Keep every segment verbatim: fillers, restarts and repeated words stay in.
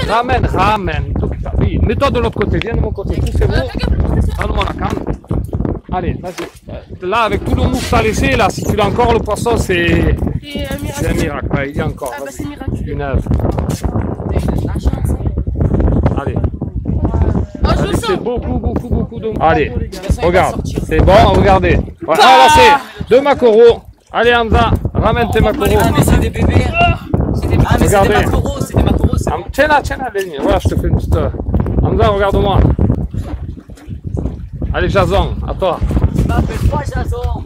Ramène, ramène. Oui, mets-toi de l'autre côté, viens de mon côté. Poussez-vous. Donne-moi la canne. Allez, vas-y. Là, avec tout le mou que tu as laissé, là, si tu l'as encore, le poisson, c'est. C'est un miracle. Ouais, il y a encore. Ah, bah, c'est miraculeux. Une œuvre. Allez. Oh, je le sens. C'est beaucoup, beaucoup, beaucoup de. Allez, regarde. C'est bon, regardez. Ouais, ah, là, c'est deux maquereaux. Allez, Hamza, ramène tes maquereaux. Ah, mais c'est des bébés. C'est des, ah, mais c'est des maquereaux, c'est des maquereaux. Tiens là, tiens là, Lenny. Voilà, je te fais une petite. Hamza, regarde-moi. Allez, Jason, à toi. M'appelle-moi Jason.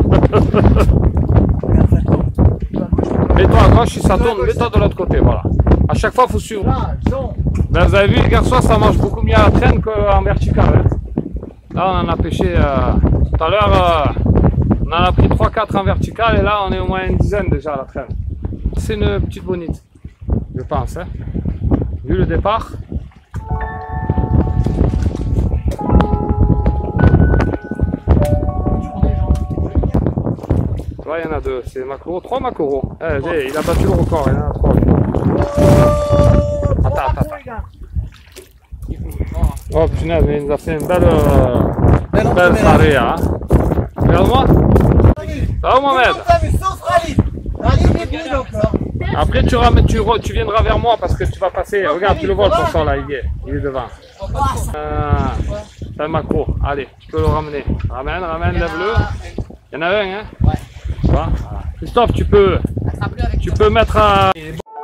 Mets-toi à gauche, si ça tourne, mets-toi de l'autre côté, voilà. À chaque fois, il faut suivre. Ben, vous avez vu, les garçons, ça mange beaucoup mieux à la traîne qu'en vertical. Hein. Là, on en a pêché euh, tout à l'heure. Euh, on en a pris trois quatre en vertical et là, on est au moins une dizaine déjà à la traîne. C'est une petite bonite, je pense. Hein. Vu le départ. Tu vois, il y en a deux. C'est maquereaux, trois maquereaux. Eh, il a battu le record, il y en a trois. Attends, attends, attends. Oh punaise, mais il nous a fait une belle, euh, une belle soirée. Hein. Regarde-moi. Ça va, Mohamed? Après, tu, ramènes, tu, tu viendras vers moi parce que tu vas passer. Regarde, tu le vois le poisson là, il est, il est devant. Euh, c'est un maquereau. Allez, tu peux le ramener. Ramène, ramène, lève-le. Il y en a un, hein? Ouais. Christophe, tu peux, tu peux mettre à.